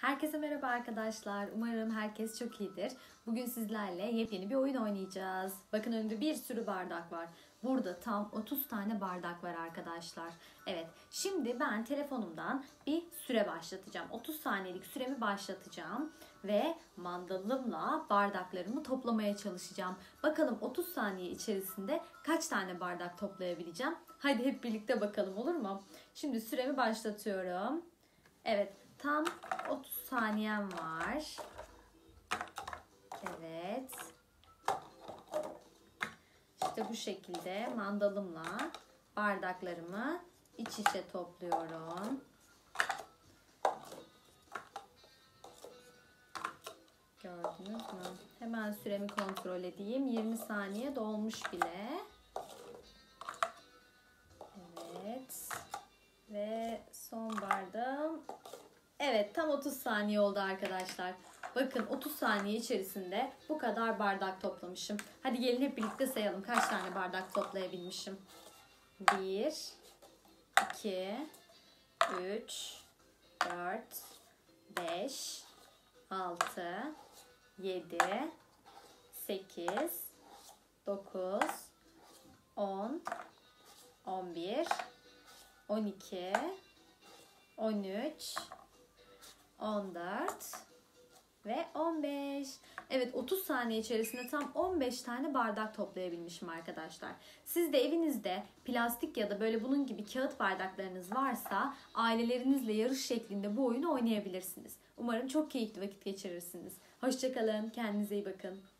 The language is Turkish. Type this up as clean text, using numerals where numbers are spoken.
Herkese merhaba arkadaşlar. Umarım herkes çok iyidir. Bugün sizlerle yepyeni bir oyun oynayacağız. Bakın önümde bir sürü bardak var. Burada tam 30 tane bardak var arkadaşlar. Evet, şimdi ben telefonumdan bir süre başlatacağım. 30 saniyelik süremi başlatacağım. Ve mandalımla bardaklarımı toplamaya çalışacağım. Bakalım 30 saniye içerisinde kaç tane bardak toplayabileceğim? Hadi hep birlikte bakalım, olur mu? Şimdi süremi başlatıyorum. Evet. Tam 30 saniyem var. Evet. İşte bu şekilde mandalımla bardaklarımı iç içe topluyorum. Gördünüz mü? Hemen süremi kontrol edeyim. 20 saniye dolmuş bile. Evet. Ve son bardağım. Evet, tam 30 saniye oldu arkadaşlar. Bakın 30 saniye içerisinde bu kadar bardak toplamışım. Hadi gelin hep birlikte sayalım kaç tane bardak toplayabilmişim. 1, 2, 3, 4, 5, 6, 7, 8, 9, 10, 11, 12, 13, 14 ve 15. Evet, 30 saniye içerisinde tam 15 tane bardak toplayabilmişim arkadaşlar. Siz de evinizde plastik ya da böyle bunun gibi kağıt bardaklarınız varsa ailelerinizle yarış şeklinde bu oyunu oynayabilirsiniz. Umarım çok keyifli vakit geçirirsiniz. Hoşça kalın, kendinize iyi bakın.